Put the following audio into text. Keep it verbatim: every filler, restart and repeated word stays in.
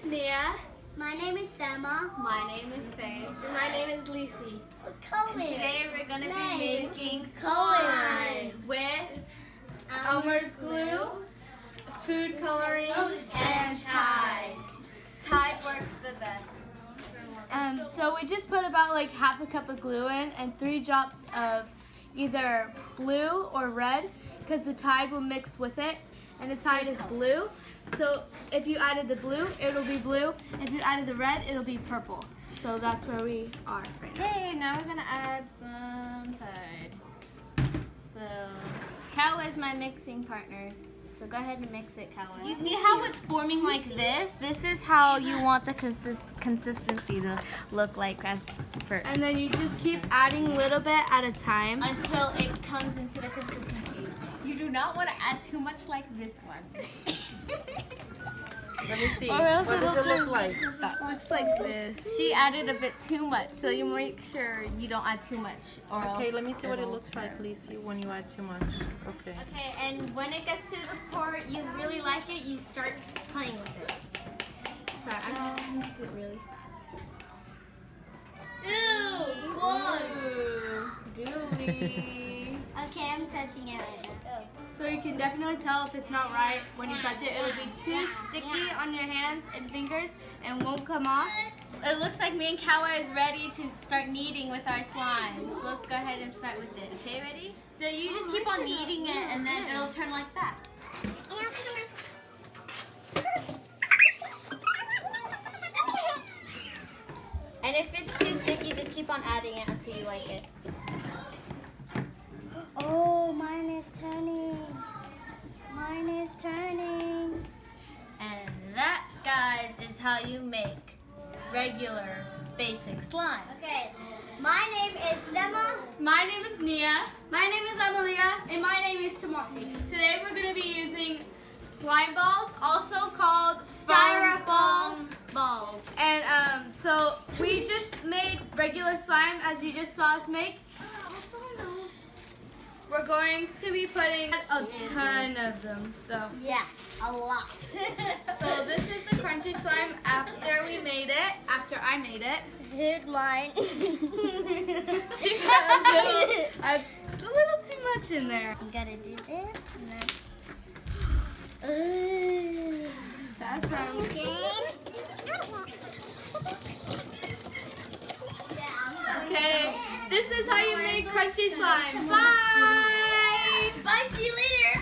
is Nia. My name is Emma. My name is Faye. And my name is Lisi. And today we're going to be making Slime with Elmer's glue, food coloring, and Tide. Tide works the best. Um, so we just put about like half a cup of glue in and three drops of either blue or red because the Tide will mix with it, and the Tide is blue. So if you added the blue, it'll be blue. If you added the red, it'll be purple. So that's where we are right now. Okay, now we're gonna add some Tide. So Cal is my mixing partner. So go ahead and mix it, Cal. You see how it's forming like this? This is how you want the consist consistency to look like as first. And then you just keep adding a little bit at a time until it comes into the consistency. You do not want to add too much like this one. Let me see. Or else what does it it'll look like? It looks like this. She added a bit too much, so you make sure you don't add too much. Or Okay, else let me see what it looks turn. like, Lisi, when you add too much. Okay. Okay, and when it gets to the part you really like it, you start playing with it. Sorry, I'm just trying to mix it really fast. Ew! Ooh, dewy. Okay, I'm touching it. So you can definitely tell if it's not right when you touch it. It'll be too sticky on your hands and fingers and won't come off. It looks like me and Kawa is ready to start kneading with our slime. So let's go ahead and start with it. Okay, ready? So you just keep on kneading it and then it'll turn like that. And if it's too sticky, just keep on adding it until you like it. Oh, mine is turning. Mine is turning. And that, guys, is how you make regular basic slime. Okay, my name is Emma. My name is Nia. My name is Amalia. And my name is Tomasi. Today we're going to be using slime balls, also called Styrofoam balls. And um, so we just made regular slime as you just saw us make. We're going to be putting a ton of them, though. Yeah, a lot. So this is the crunchy slime after we made it, after I made it. Here's mine. She got a little, a little too much in there. You gotta do this and then. That sounds Okay, this is how you make crunchy slime. Bye!